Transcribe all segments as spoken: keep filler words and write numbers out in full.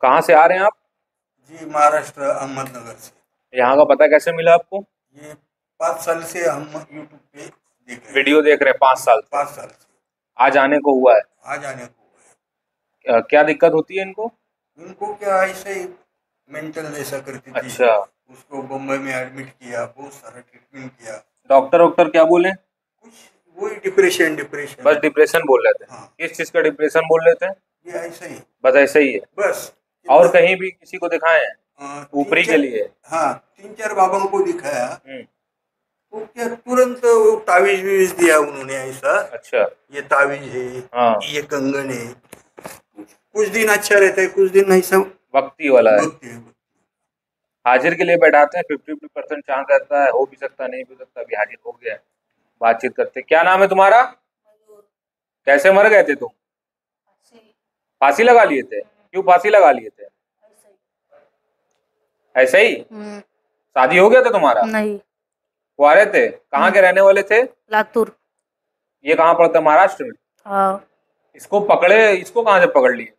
कहाँ से आ रहे हैं आप? जी महाराष्ट्र अहमदनगर से। यहाँ का पता कैसे मिला आपको? ये पाँच साल से हम यूट्यूब पे देख रहे हैं। वीडियो देख रहे हैं पाँच साल से। पाँच साल से आज आने को हुआ है। आज आने को हुआ अ, क्या दिक्कत होती है इनको? है। इनको क्या ऐसे ही मेंटल जैसा करती थी। अच्छा। उसको बम्बई में एडमिट किया, बहुत सारा ट्रीटमेंट किया। डॉक्टर वॉक्टर क्या बोले? कुछ वही डिप्रेशन डिप्रेशन बस डिप्रेशन बोल रहे थे। हाँ। किस चीज का डिप्रेशन बोल रहे थे? ये ऐसा ही बस ऐसा ही है। बस। और कहीं भी किसी को दिखाए हैं? अ, ऊपरी तीन के चार- लिए? हाँ, तीन चार बाबाओं को दिखाया हम्म। तो क्या तुरंत वो तावीज वीज दिया उन्होंने ऐसा। अच्छा। ये तावीज है, हाँ। ये कंगन है। कुछ दिन अच्छा रहता है, कुछ दिन ऐसा वक्ती वाला है। वक्त है। हाजिर के लिए बैठाते हैं, फिफ्टी फिफ्टी परसेंट चांस रहता है, हो भी सकता नहीं भी सकता। अभी हाजिर हो गया है, बातचीत करते। क्या नाम है तुम्हारा? कैसे मर गए थे तुम? फांसी लगा लिए थे? क्यों फांसी लगा लिए थे? ऐसे ही? शादी हो गया था तुम्हारा? नहीं। कुंवारे थे? कहाँ के रहने वाले थे? लातूर। ये कहाँ पड़ता है? महाराष्ट्र में? हाँ। इसको पकड़े, इसको कहाँ से पकड़ लिए?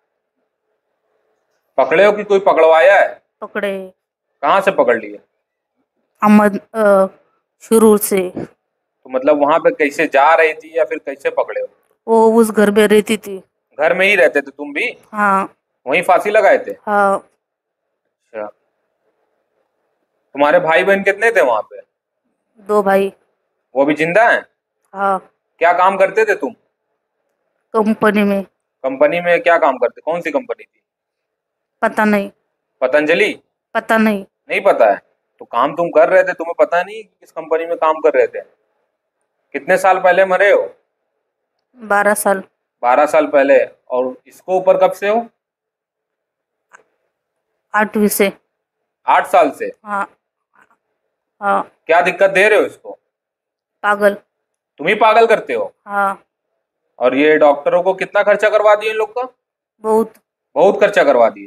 पकड़े हो कि कोई पकड़वाया है? पकड़े। कहाँ से पकड़ लिए? अहमद अ, शुरू से। तो मतलब वहां पे कैसे जा रही थी या फिर कैसे पकड़े हो? वो उस घर में रहती थी। घर में ही रहते थे तुम भी? हाँ। वहीं फांसी लगाए थे? हाँ। अच्छा। तुम्हारे भाई बहन कितने थे वहां पे? दो भाई। वो भी जिंदा हैं? हाँ। क्या काम करते थे तुम? कंपनी में। कंपनी में क्या काम करते? कौन सी कंपनी थी? पता नहीं। पतंजलि? पता नहीं। नहीं पता है? तो काम तुम कर रहे थे, तुम्हें पता नहीं किस कंपनी में काम कर रहे थे? कितने साल पहले मरे हो? बारह साल। बारह साल पहले। और इसको ऊपर कब से हो? आठवीं से। आठ साल से? हाँ। हाँ। क्या दिक्कत दे रहे हो इसको? पागल। तुम ही पागल करते हो? हाँ। और ये डॉक्टरों को कितना खर्चा करवा दिए इन लोग का? बहुत। बहुत खर्चा करवा दिए।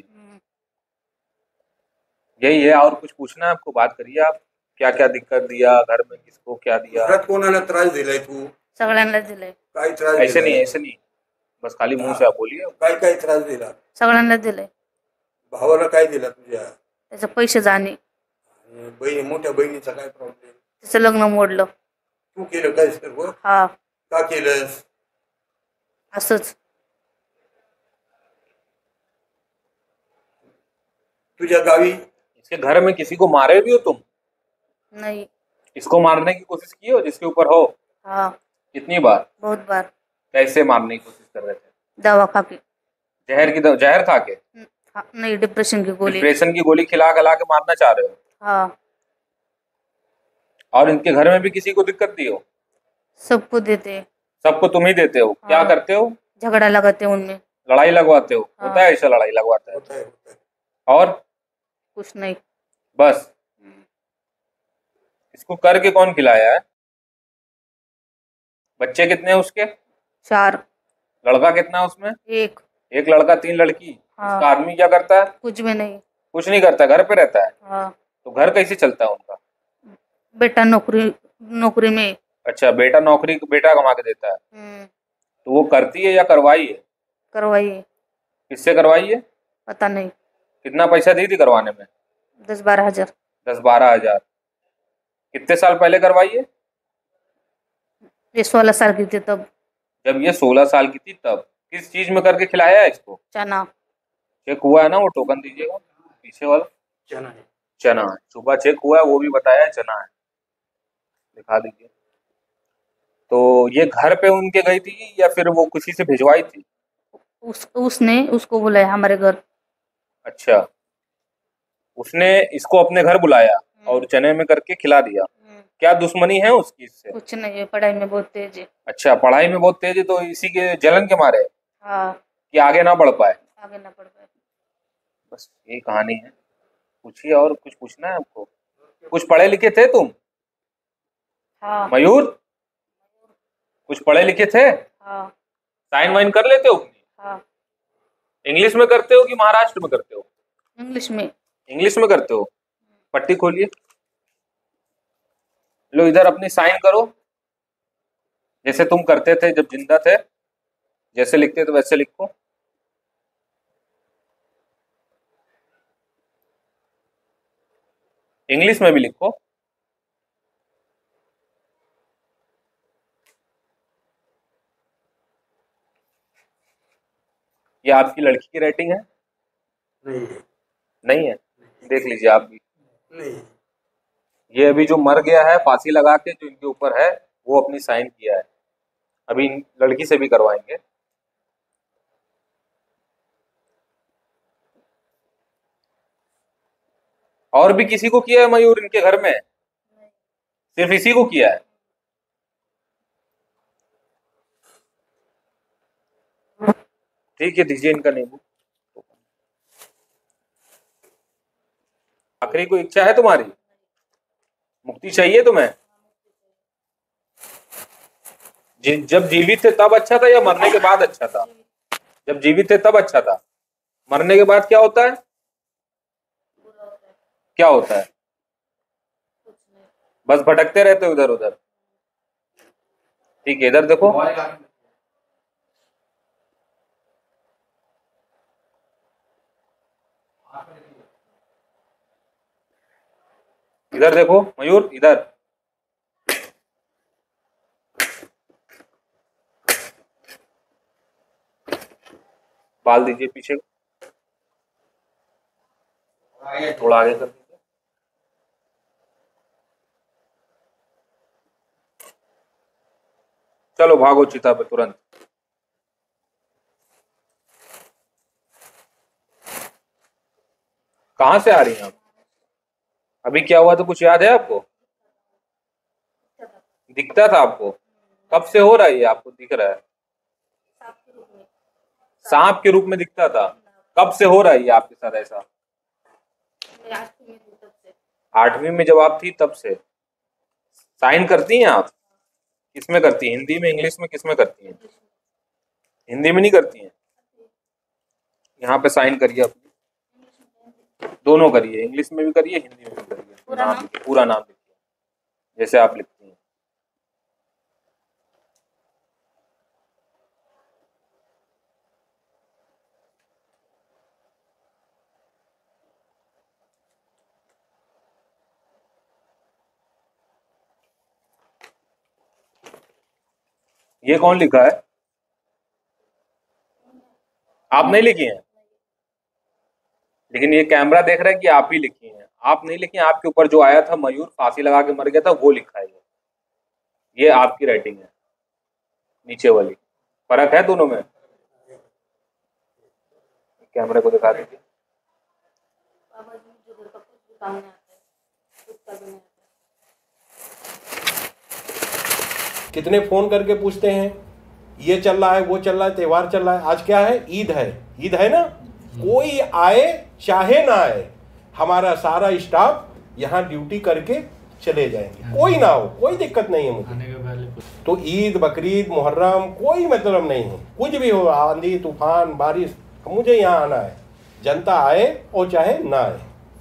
यही है, और कुछ पूछना है आपको? बात करिए आप। क्या क्या दिक्कत दिया घर में, किसको क्या दिया? घरात कोणाला त्रास दिलाय तू? सगळ्यांना दिले। काय त्रास ऐसे दिलाय? नहीं, ऐसे नहीं, बस खाली मुंह से आप बोलिए। काय काय त्रास दिला? सगळ्यांना दिले। भावाला काय दिला तुझ्या? त्याचे पैसे जाणे। आणि बहिणी, मोठ्या बहिणीचा काय प्रॉब्लेम? तिचं लग्न मोडलं। तू केलं काय सर्व? हा। का केलंस? असंच। तुझ्या गावी इसके घर में किसी को मारे भी हो तुम? नहीं। इसको मारने की कोशिश की हो जिसके ऊपर हो? हाँ। कितनी बार? बहुत बार। कैसे मारने की कोशिश कर रहे थे? दवा खा के। जहर की दवा- जहर खा के? हाँ, नहीं, डिप्रेशन की गोली। डिप्रेशन की गोली खिला खिला के मारना चाह रहे हो? हाँ। और इनके घर में भी किसी को दिक्कत दी हो? सबको देते। सबको तुम ही देते हो? क्या हाँ। करते हो? झगड़ा लगाते उनमें। लड़ाई लगवाते हो? हाँ। होता है ऐसा, लड़ाई लगवाता है? होता है होता है। और कुछ नहीं। बस? इसको करके कौन खिलाया है? बच्चे कितने हैं उसके? चार। लड़का कितना है उसमें? एक। एक लड़का तीन लड़की। हाँ। उसका आदमी क्या करता है? कुछ भी नहीं। कुछ नहीं करता, घर पे रहता है? हाँ। तो घर कैसे चलता है उनका? बेटा नौकरी नौकरी में। अच्छा, बेटा नौकरी, बेटा कमा के देता है? हम्म, तो वो करती है या करवाई है? करवाइए। किससे करवाई है? पता नहीं। कितना पैसा दी थी करवाने में? दस बारह हजार। दस बारह हजार। कितने साल पहले करवाई है? ये सोलह साल की थी तब। जब ये सोलह साल की थी तब। किस चीज में करके खिलाया है इसको? चना। चेक हुआ है ना? वो टोकन दीजिएगा पीछे वाला। चना है। चना है, सुबह चेक हुआ है, वो भी बताया है चना है। दिखा दीजिए। तो ये घर पे उनके गई थी या फिर वो किसी से भिजवाई थी? उस उसने उसको बुलाया हमारे घर। अच्छा, उसने इसको अपने घर बुलाया और चने में करके खिला दिया। क्या दुश्मनी है उसकी इससे? कुछ नहीं है, पढ़ाई में बहुत तेज है। अच्छा, पढ़ाई में बहुत तेज है, तो इसी के जलन के मारे हाँ। कि आगे ना बढ़ पाए? आगे ना पढ़ पाए। बस यही कहानी है। पूछिए, और कुछ पूछना है आपको? कुछ पढ़े लिखे थे तुम? हाँ। मयूर, कुछ पढ़े लिखे थे? हाँ। साइन वाइन कर लेते हो? हाँ। इंग्लिश में करते हो कि महाराष्ट्र में करते हो? इंग्लिश में। इंग्लिश में करते हो। पट्टी खोलिए, लो इधर अपनी साइन करो, जैसे तुम करते थे जब जिंदा थे, जैसे लिखते थे वैसे लिखो। इंग्लिश में भी लिखो। ये आपकी लड़की की रेटिंग है? नहीं नहीं है, देख लीजिए आप भी। नहीं ये अभी जो मर गया है फांसी लगा के, जो इनके ऊपर है, वो अपनी साइन किया है। अभी लड़की से भी करवाएंगे। और भी किसी को किया है मयूर इनके घर में? सिर्फ इसी को किया है? ठीक है, दीजिए इनका नींबू। आखिरी कोई इच्छा है तुम्हारी? मुक्ति चाहिए तुम्हें? जी, जब जीवित थे तब अच्छा था या मरने के बाद अच्छा था? जब जीवित थे तब अच्छा था। मरने के बाद क्या होता है? क्या होता है? बस भटकते रहते हो इधर उधर। ठीक है, इधर देखो। इधर देखो मयूर, इधर। बाल दीजिए पीछे, थोड़ा आगे कर दीजिए। चलो भागो चिता पे तुरंत। कहां से आ रही हैं आप? अभी क्या हुआ था, कुछ याद है आपको? दिखता था आपको? कब से हो रहा है ये आपको दिख रहा है? सांप के रूप में दिखता था? कब से हो रहा है ये आपके साथ ऐसा? आठवीं में जब आप थी तब से। साइन करती हैं आप? किसमें करती हैं? हिंदी में, इंग्लिश में, किसमें करती हैं? हिंदी में नहीं करती हैं? यहाँ पे साइन करिए अपनी, दोनों करिए, इंग्लिश में भी करिए, हिंदी में भी करिए। पूरा नाम? पूरा नाम लिखिए जैसे आप लिखती हैं। ये कौन लिखा है? आप नहीं लिखी हैं? लेकिन ये कैमरा देख रहा है कि आप ही लिखी हैं। आप नहीं लिखी हैं, आपके ऊपर जो आया था मयूर फांसी लगा के मर गया था, वो लिखा है। ये आपकी राइटिंग है, नीचे वाली। फर्क है दोनों में? कैमरे को दिखा दीजिए। कितने फोन करके पूछते हैं ये चल रहा है, वो चल रहा है, त्योहार चल रहा है। आज क्या है? ईद है। ईद है ना, कोई आए चाहे ना आए, हमारा सारा स्टाफ यहाँ ड्यूटी करके चले जाएंगे, कोई ना हो, कोई दिक्कत नहीं है मुझे। तो ईद, बकरीद, मुहर्रम, कोई मतलब नहीं है। कुछ भी हो, आंधी तूफान बारिश, मुझे यहाँ आना है। जनता आए और चाहे ना आए,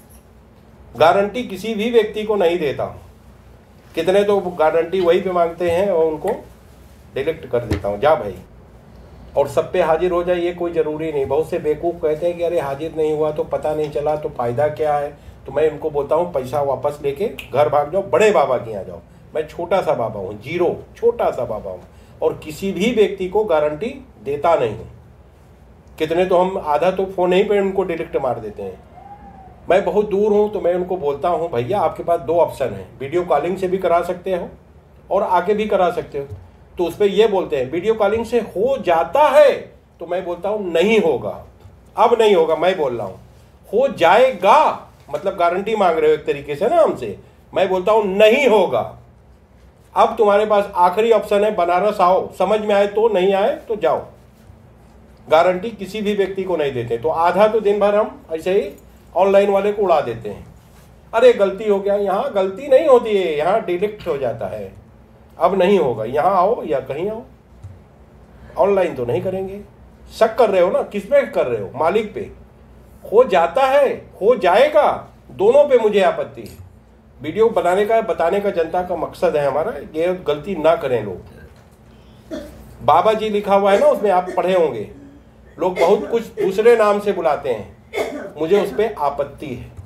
गारंटी किसी भी व्यक्ति को नहीं देता हूँ। कितने तो गारंटी वही पे मांगते हैं और उनको डिलीट कर देता हूँ, जा भाई। और सब पे हाजिर हो जाए ये कोई ज़रूरी नहीं। बहुत से बेवकूफ़ कहते हैं कि अरे हाजिर नहीं हुआ तो पता नहीं चला तो फ़ायदा क्या है। तो मैं उनको बोलता हूँ पैसा वापस लेके घर भाग जाओ, बड़े बाबा के यहाँ जाओ। मैं छोटा सा बाबा हूँ, जीरो, छोटा सा बाबा हूँ, और किसी भी व्यक्ति को गारंटी देता नहीं हूँ। कितने तो हम आधा तो फ़ोन ही पे उनको डिलीट मार देते हैं। मैं बहुत दूर हूँ तो मैं उनको बोलता हूँ भैया आपके पास दो ऑप्शन है, वीडियो कॉलिंग से भी करा सकते हो और आके भी करा सकते हो। तो उस पर ये बोलते हैं वीडियो कॉलिंग से हो जाता है, तो मैं बोलता हूँ नहीं होगा, अब नहीं होगा। मैं बोल रहा हूँ हो जाएगा, मतलब गारंटी मांग रहे हो एक तरीके से ना हमसे। मैं बोलता हूँ नहीं होगा। अब तुम्हारे पास आखिरी ऑप्शन है, बनारस आओ, समझ में आए तो, नहीं आए तो जाओ। गारंटी किसी भी व्यक्ति को नहीं देते। तो आधा तो दिन भर हम ऐसे ही ऑनलाइन वाले को उड़ा देते हैं, अरे गलती हो गया। यहाँ गलती नहीं होती है, यहाँ डिलीट हो जाता है। अब नहीं होगा, यहाँ आओ या कहीं आओ, ऑनलाइन तो नहीं करेंगे। शक कर रहे हो ना, किस पे कर रहे हो? मालिक पे। हो जाता है, हो जाएगा, दोनों पे मुझे आपत्ति है। वीडियो बनाने का, बताने का जनता का मकसद है हमारा, ये गलती ना करें लोग। बाबा जी लिखा हुआ है ना, उसमें आप पढ़े होंगे, लोग बहुत कुछ दूसरे नाम से बुलाते हैं, मुझे उस पर आपत्ति है।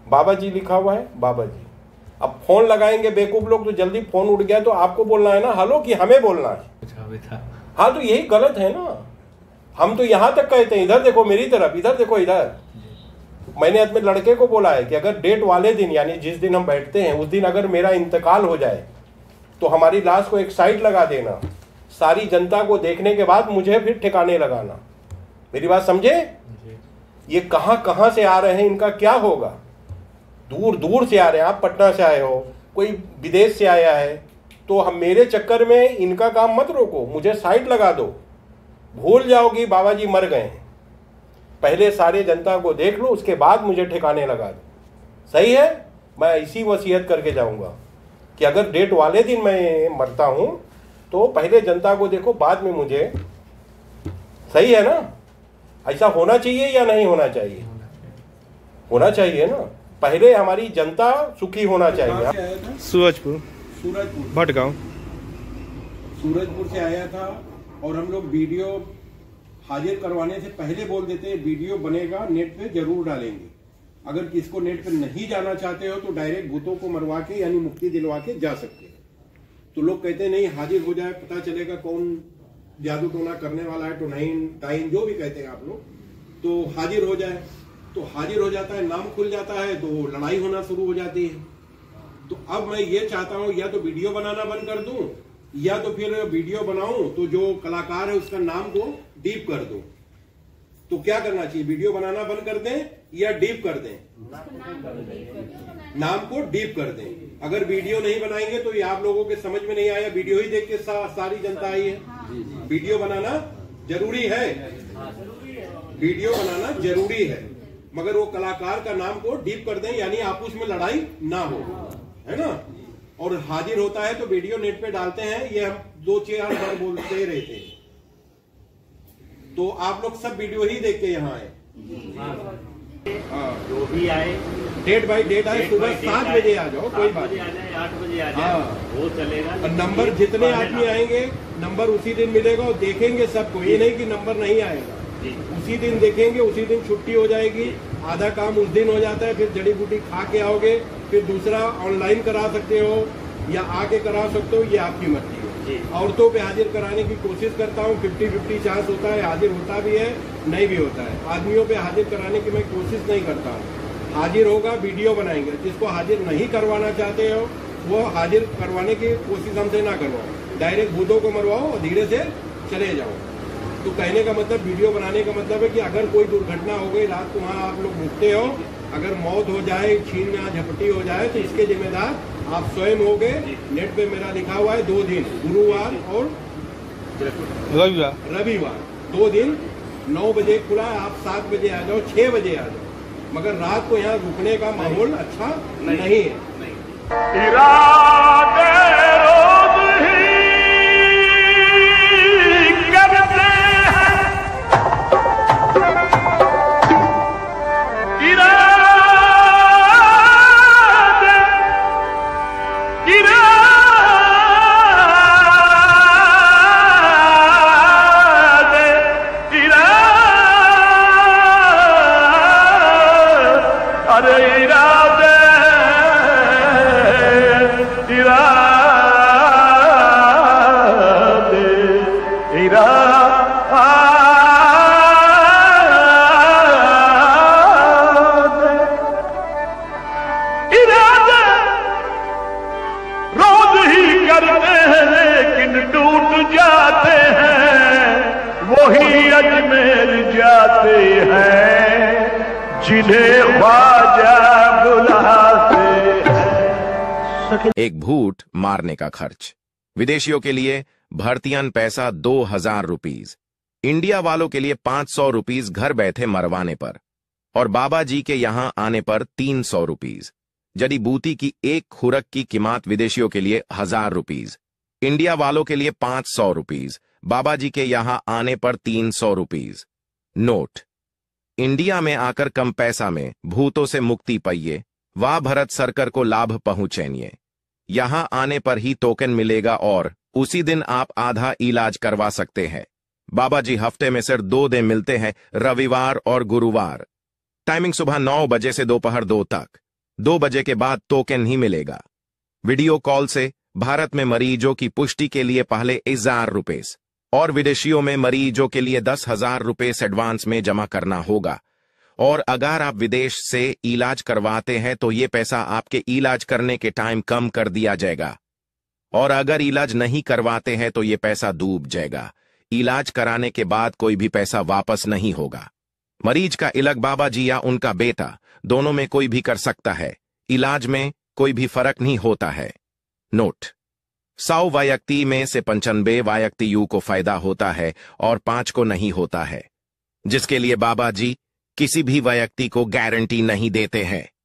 बाबा जी लिखा हुआ है, बाबा जी। अब फोन लगाएंगे बेवकूफ लोग तो जल्दी फोन उठ गया तो आपको बोलना है ना हेलो, कि हमें बोलना है। हाँ तो यही गलत है ना। हम तो यहाँ तक कहते हैं, इधर देखो मेरी तरफ, इधर देखो इधर। मैंने अपने लड़के को बोला है कि अगर डेट वाले दिन यानी जिस दिन हम बैठते हैं उस दिन अगर मेरा इंतकाल हो जाए तो हमारी लाश को एक साइड लगा देना, सारी जनता को देखने के बाद मुझे फिर ठिकाने लगाना। मेरी बात समझे? ये कहाँ कहाँ से आ रहे हैं, इनका क्या होगा? दूर दूर से आ रहे हैं। आप पटना से आए हो, कोई विदेश से आया है, तो हम मेरे चक्कर में इनका काम मत रोको, मुझे साइड लगा दो। भूल जाओगी बाबा जी मर गए, पहले सारे जनता को देख लो उसके बाद मुझे ठिकाने लगा दो। सही है? मैं इसी वसीयत करके जाऊंगा कि अगर डेट वाले दिन मैं मरता हूं तो पहले जनता को देखो बाद में मुझे। सही है ना? ऐसा होना चाहिए या नहीं होना चाहिए? होना चाहिए ना। पहले हमारी जनता सुखी होना चाहिए। सूरजपुर सूरजपुर भटगांव सूरजपुर से आया था और हम लोग वीडियो हाजिर करवाने से पहले बोल देते हैं वीडियो बनेगा, नेट पे जरूर डालेंगे। अगर किसको नेट पे नहीं जाना चाहते हो तो डायरेक्ट भूतों को मरवा के यानी मुक्ति दिलवा के जा सकते हैं। तो लोग कहते हैं नहीं हाजिर हो जाए, पता चलेगा कौन जादू टोना करने वाला है, टोनाइन टाइन जो भी कहते हैं आप लोग, तो हाजिर हो जाए। तो हाजिर हो जाता है, नाम खुल जाता है, तो लड़ाई होना शुरू हो जाती है। तो अब मैं ये चाहता हूं या तो वीडियो बनाना बंद कर दूं या तो फिर वीडियो बनाऊं तो जो कलाकार है उसका नाम को डीप कर दूं। तो क्या करना चाहिए? वीडियो बनाना बंद कर दें या डीप कर दें? नाम को डीप कर दें। अगर वीडियो नहीं बनाएंगे तो ये आप लोगों के समझ में नहीं आया, वीडियो ही देख के सा, सारी जनता आई है। वीडियो बनाना जरूरी है, वीडियो बनाना जरूरी है, मगर वो कलाकार का नाम को डीप कर दें यानी आपस में लड़ाई ना हो, है ना। और हाजिर होता है तो वीडियो नेट पे डालते हैं, ये हम दो चार बार बोलते ही रहते हैं। तो आप लोग सब वीडियो ही देख के यहाँ आए, जो भी आए डेट बाई डेट आए, सुबह सात बजे आ जाओ, कोई बात नहीं, आठ बजे आ जाए वो चलेगा। और नंबर जितने आदमी आएंगे नंबर उसी दिन मिलेगा और देखेंगे सबको, ये नहीं कि नंबर नहीं आएगा, उसी दिन देखेंगे, उसी दिन छुट्टी हो जाएगी। आधा काम उस दिन हो जाता है, फिर जड़ी बूटी खा के आओगे, फिर दूसरा ऑनलाइन करा सकते हो या आके करा सकते हो, ये आपकी मर्जी है। औरतों पे हाजिर कराने की कोशिश करता हूँ, फिफ्टी फिफ्टी चांस होता है, हाजिर होता भी है नहीं भी होता है। आदमियों पे हाजिर कराने की मैं कोशिश नहीं करता हूँ। हाजिर होगा वीडियो बनाएंगे, जिसको हाजिर नहीं करवाना चाहते हो वो हाजिर करवाने की कोशिश हमसे ना करवाओ, डायरेक्ट भूतों को मरवाओ और धीरे से चले जाओ। तो कहने का मतलब, वीडियो बनाने का मतलब है कि अगर कोई दुर्घटना हो गई, रात को वहाँ आप लोग रुकते हो, अगर मौत हो जाए, छीन या झपटी हो जाए तो इसके जिम्मेदार आप स्वयं हो गए। नेट पे मेरा लिखा हुआ है दो दिन, गुरुवार और रविवार रविवार दो दिन, नौ बजे खुला है, आप सात बजे आ जाओ, छह बजे आ जाओ, मगर रात को यहाँ रुकने का माहौल अच्छा नहीं है। अजमेर जाते हैं जिन्हें ख्वाजा बुलाते हैं। एक भूत मारने का खर्च, विदेशियों के लिए भर्तियन पैसा दो हजार रुपीज, इंडिया वालों के लिए पांच सौ रुपीज घर बैठे मरवाने पर, और बाबा जी के यहां आने पर तीन सौ रुपीज। जड़ी बूटी की एक खुरक की कीमत विदेशियों के लिए हजार रुपीज, इंडिया वालों के लिए पांच सौ रुपीज, बाबा जी के यहां आने पर तीन सौ रुपीज। नोट, इंडिया में आकर कम पैसा में भूतों से मुक्ति पाइए, वाह भरत सरकार को लाभ पहुंचेनिए। यहां आने पर ही टोकन मिलेगा और उसी दिन आप आधा इलाज करवा सकते हैं। बाबा जी हफ्ते में सिर्फ दो दिन मिलते हैं, रविवार और गुरुवार। टाइमिंग सुबह नौ बजे से दोपहर दो तक। दो बजे के बाद टोकन ही मिलेगा। वीडियो कॉल से भारत में मरीजों की पुष्टि के लिए पहले हजार रुपए और विदेशियों में मरीजों के लिए दस हजार रुपए एडवांस में जमा करना होगा। और अगर आप विदेश से इलाज करवाते हैं तो ये पैसा आपके इलाज करने के टाइम कम कर दिया जाएगा, और अगर इलाज नहीं करवाते हैं तो ये पैसा डूब जाएगा। इलाज कराने के बाद कोई भी पैसा वापस नहीं होगा। मरीज का इलाज बाबा जी या उनका बेटा दोनों में कोई भी कर सकता है। इलाज में कोई भी फर्क नहीं होता है। नोट, सौ व्यक्ति में से पंचानबे व्यक्ति यू को फायदा होता है और पांच को नहीं होता है, जिसके लिए बाबा जी किसी भी व्यक्ति को गारंटी नहीं देते हैं।